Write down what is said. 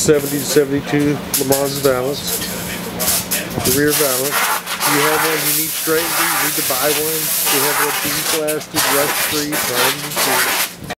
70 to 72 LeMans Valance. The rear valance. If you have one you need straightened, you need to buy one. We have one bead blasted, rust free, primed and sealed.